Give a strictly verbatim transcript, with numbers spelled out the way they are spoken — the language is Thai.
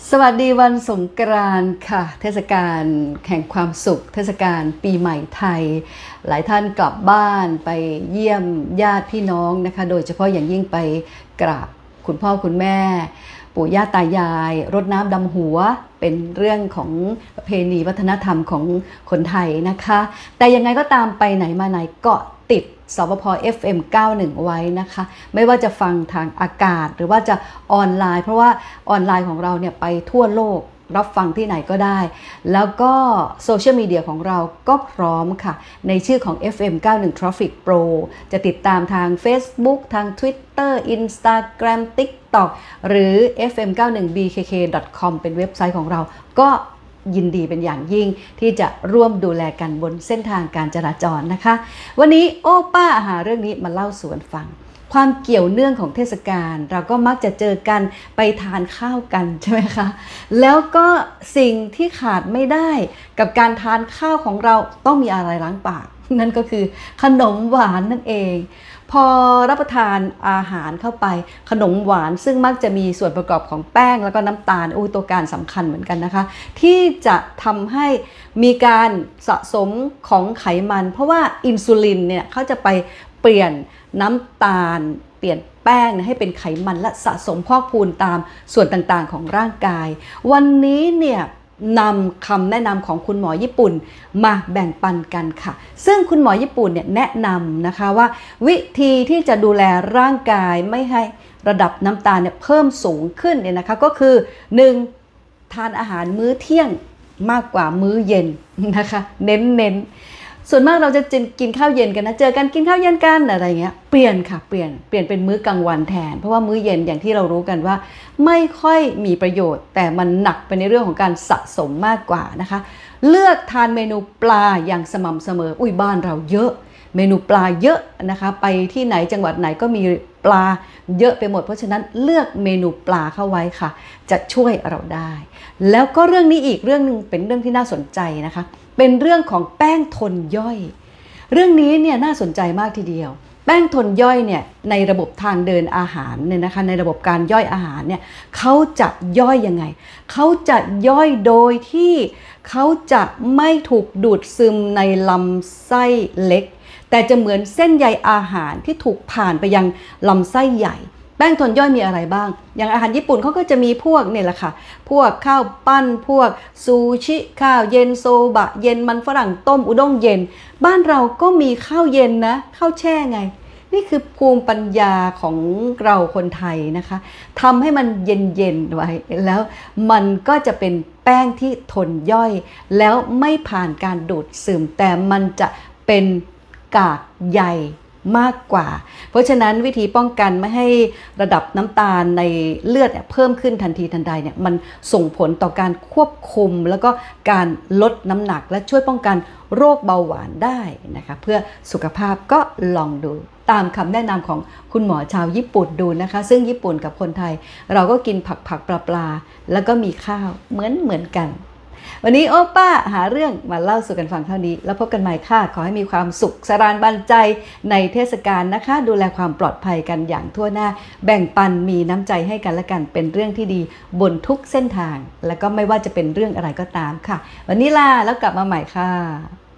สวัสดีวันสงกรานต์ค่ะเทศกาลแห่งความสุขเทศกาลปีใหม่ไทยหลายท่านกลับบ้านไปเยี่ยมญาติพี่น้องนะคะโดยเฉพาะอย่างยิ่งไปกราบคุณพ่อคุณแม่ปู่ย่าตายายรดน้ำดำหัวเป็นเรื่องของประเพณีวัฒนธรรมของคนไทยนะคะแต่ยังไงก็ตามไปไหนมาไหนเกาะติดสปภ เอฟ เอ็ม เก้าสิบเอ็ด ไว้นะคะไม่ว่าจะฟังทางอากาศหรือว่าจะออนไลน์เพราะว่าออนไลน์ของเราเนี่ยไปทั่วโลกรับฟังที่ไหนก็ได้แล้วก็โซเชียลมีเดียของเราก็พร้อมค่ะในชื่อของ เอฟ เอ็ม เก้าสิบเอ็ด Traffic Pro จะติดตามทาง Facebook ทาง Twitter Instagram TikTok หรือ เอฟ เอ็ม เก้าสิบเอ็ด บี เค เค ดอท คอม เป็นเว็บไซต์ของเราก็ยินดีเป็นอย่างยิ่งที่จะร่วมดูแลกันบนเส้นทางการจราจรนะคะวันนี้โอ้ป้าหาเรื่องนี้มาเล่าสู่กันฟังความเกี่ยวเนื่องของเทศกาลเราก็มักจะเจอกันไปทานข้าวกันใช่ไหมคะแล้วก็สิ่งที่ขาดไม่ได้กับการทานข้าวของเราต้องมีอะไรล้างปากนั่นก็คือขนมหวานนั่นเองพอรับประทานอาหารเข้าไปขนมหวานซึ่งมักจะมีส่วนประกอบของแป้งแล้วก็น้ำตาลอู้ตัวการสำคัญเหมือนกันนะคะที่จะทำให้มีการสะสมของไขมันเพราะว่าอินซูลินเนี่ยเขาจะไปเปลี่ยนน้ำตาลเปลี่ยนแป้งให้เป็นไขมันและสะสมพอกพูนตามส่วนต่างๆของร่างกายวันนี้เนี่ยนำคำแนะนำของคุณหมอญี่ปุ่นมาแบ่งปันกันค่ะซึ่งคุณหมอญี่ปุ่นเนี่ยแนะนำนะคะว่าวิธีที่จะดูแลร่างกายไม่ให้ระดับน้ำตาลเนี่ยเพิ่มสูงขึ้นเนี่ยนะคะก็คือ หนึ่ง ทานอาหารมื้อเที่ยงมากกว่ามื้อเย็นนะคะเน้นเน้นส่วนมากเราจะกินข้าวเย็นกันนะเจอกันกินข้าวเย็นกันอะไรเงี้ยเปลี่ยนค่ะเปลี่ยนเปลี่ยนเป็นมื้อกลางวันแทนเพราะว่ามื้อเย็นอย่างที่เรารู้กันว่าไม่ค่อยมีประโยชน์แต่มันหนักไปในเรื่องของการสะสมมากกว่านะคะเลือกทานเมนูปลาอย่างสม่ำเสมออุ้ยบ้านเราเยอะเมนูปลาเยอะนะคะไปที่ไหนจังหวัดไหนก็มีปลาเยอะไปหมดเพราะฉะนั้นเลือกเมนูปลาเข้าไว้ค่ะจะช่วยเราได้แล้วก็เรื่องนี้อีกเรื่องนึงเป็นเรื่องที่น่าสนใจนะคะเป็นเรื่องของแป้งทนย่อยเรื่องนี้เนี่ยน่าสนใจมากทีเดียวแป้งทนย่อยเนี่ยในระบบทางเดินอาหารเนี่ยนะคะในระบบการย่อยอาหารเนี่ยเขาจะย่อยยังไงเขาจะย่อยโดยที่เขาจะไม่ถูกดูดซึมในลำไส้เล็กแต่จะเหมือนเส้นใยอาหารที่ถูกผ่านไปยังลำไส้ใหญ่แป้งทนย่อยมีอะไรบ้างอย่างอาหารญี่ปุ่นเขาก็จะมีพวกเนี่ยแหละค่ะพวกข้าวปั้นพวกซูชิข้าวเย็นโซบะเย็นมันฝรั่งต้มอุด้งเย็นบ้านเราก็มีข้าวเย็นนะข้าวแช่ไงนี่คือภูมิปัญญาของเราคนไทยนะคะทำให้มันเย็นๆไว้แล้วมันก็จะเป็นแป้งที่ทนย่อยแล้วไม่ผ่านการดูดซึมแต่มันจะเป็นกากใยมากกว่าเพราะฉะนั้นวิธีป้องกันไม่ให้ระดับน้ำตาลในเลือดเพิ่มขึ้นทันทีทันใดเนี่ยมันส่งผลต่อการควบคุมแล้วก็การลดน้ำหนักและช่วยป้องกันโรคเบาหวานได้นะคะเพื่อสุขภาพก็ลองดูตามคำแนะนำของคุณหมอชาวญี่ปุ่นดูนะคะซึ่งญี่ปุ่นกับคนไทยเราก็กินผักผักปลาปลาแล้วก็มีข้าวเหมือนเหมือนกันวันนี้โอป้าหาเรื่องมาเล่าสู่กันฟังเท่านี้แล้วพบกันใหม่ค่ะขอให้มีความสุขสรานบันใจในเทศกาลนะคะดูแลความปลอดภัยกันอย่างทั่วหน้าแบ่งปันมีน้ำใจให้กันและกันเป็นเรื่องที่ดีบนทุกเส้นทางและก็ไม่ว่าจะเป็นเรื่องอะไรก็ตามค่ะวันนี้ลาแล้วกลับมาใหม่ค่ะ